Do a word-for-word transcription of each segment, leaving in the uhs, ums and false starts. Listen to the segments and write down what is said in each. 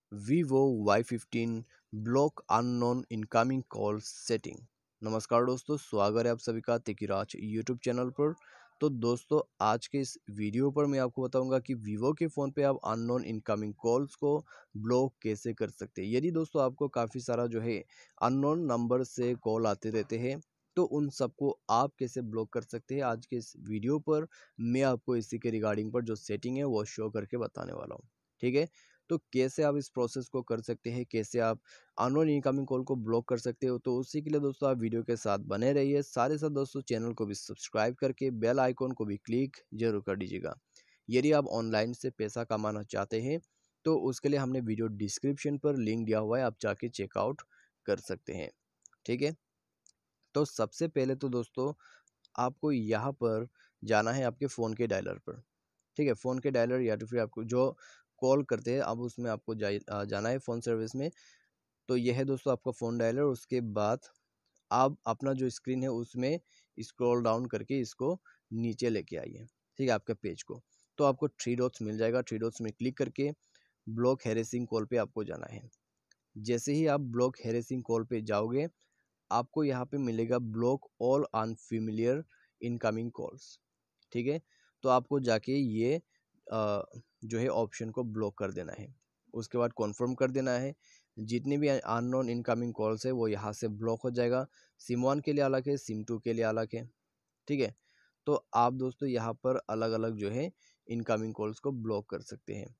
Vivo Y fifteen block unknown incoming call setting. नमस्कार दोस्तों, स्वागत है आप सभी का तेकीराज यूट्यूब चैनल पर। तो दोस्तों, आज के इस वीडियो पर मैं आपको बताऊंगा कि वीवो के फ़ोन पे आप अननोन इनकमिंग कॉल्स को ब्लॉक कैसे कर सकते हैं। यदि दोस्तों आपको काफ़ी सारा जो है अननोन नंबर से कॉल आते रहते हैं, तो उन सबको आप कैसे ब्लॉक कर सकते हैं, आज के इस वीडियो पर मैं आपको इसी के रिगार्डिंग पर जो सेटिंग है वो शो करके बताने वाला हूँ। ठीक है, तो कैसे आप इस प्रोसेस को कर सकते हैं, कैसे आप अननोन इनकमिंग कॉल को ब्लॉक कर सकते हो, तो उसी के लिए दोस्तों आप वीडियो के साथ बने रहिए। साथ ही साथ दोस्तों चैनल को भी सब्सक्राइब करके बेल आइकॉन को भी क्लिक जरूर कर दीजिएगा। यदि आप ऑनलाइन से पैसा कमाना चाहते हैं तो उसके लिए हमने वीडियो डिस्क्रिप्शन पर लिंक दिया हुआ है, आप जाके चेकआउट कर सकते हैं। ठीक है, तो सबसे पहले तो दोस्तों आपको यहाँ पर जाना है आपके फ़ोन के डायलर पर। ठीक है, फ़ोन के डायलर या तो फिर आपको जो कॉल करते हैं, अब उसमें आपको जाए अ, जाना है फ़ोन सर्विस में। तो यह है दोस्तों आपका फ़ोन डायलर। उसके बाद आप अपना जो स्क्रीन है उसमें स्क्रॉल डाउन करके इसको नीचे लेके आइए। ठीक है, आपके पेज को। तो आपको थ्री डॉट्स मिल जाएगा, थ्री डॉट्स में क्लिक करके ब्लॉक हैरेसिंग कॉल पे आपको जाना है। जैसे ही आप ब्लॉक हैरेसिंग कॉल पे जाओगे, आपको यहाँ पे मिलेगा block all unfamiliar incoming calls. ठीक है, तो आपको जाके ये अ, जो है ऑप्शन को ब्लॉक कर देना है। उसके बाद कॉन्फर्म कर देना है। जितनी भी अननोन इनकमिंग कॉल्स है वो यहाँ से ब्लॉक हो जाएगा। सिम वन के लिए अलग है, सिम टू के लिए अलग है। ठीक है, तो आप दोस्तों यहाँ पर अलग अलग जो है इनकमिंग कॉल्स को ब्लॉक कर सकते हैं।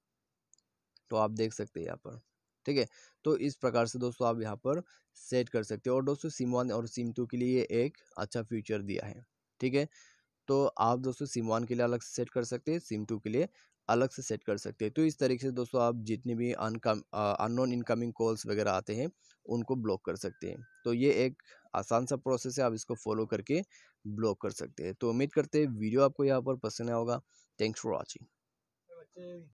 तो आप देख सकते हैं यहाँ पर। ठीक है, तो इस प्रकार से दोस्तों आप यहाँ पर सेट कर सकते हो। और दोस्तों सिम वन और सिम टू के लिए ये एक अच्छा फीचर दिया है। ठीक है, तो आप दोस्तों सिम वन के लिए अलग से सेट कर सकते हैं, सिम टू के लिए अलग से सेट कर सकते हैं। तो इस तरीके से दोस्तों आप जितनी भी अनकम अननोन इनकमिंग कॉल्स वगैरह आते हैं उनको ब्लॉक कर सकते हैं। तो ये एक आसान सा प्रोसेस है, आप इसको फॉलो करके ब्लॉक कर सकते हैं। तो उम्मीद करते हैं वीडियो आपको यहाँ पर पसंद आया होगा। Thanks for watching.